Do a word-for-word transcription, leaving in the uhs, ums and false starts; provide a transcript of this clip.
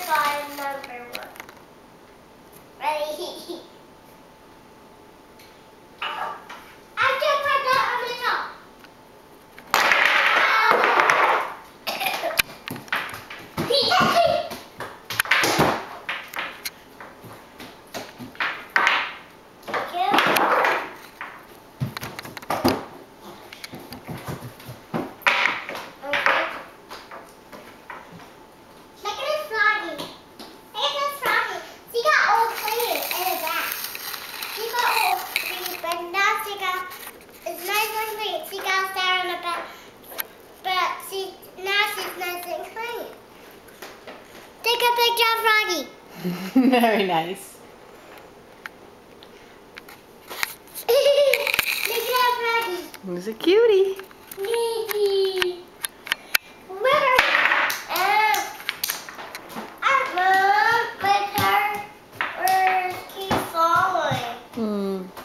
find number one. Ready? I just put that on the top. It's nice and clean. She got there on the back, but she now she's nice and clean. Take a picture of Froggy. Very nice. Picture of Froggy. Who's a cutie? Gigi. Where? Um, I love but her or keep falling. Hmm.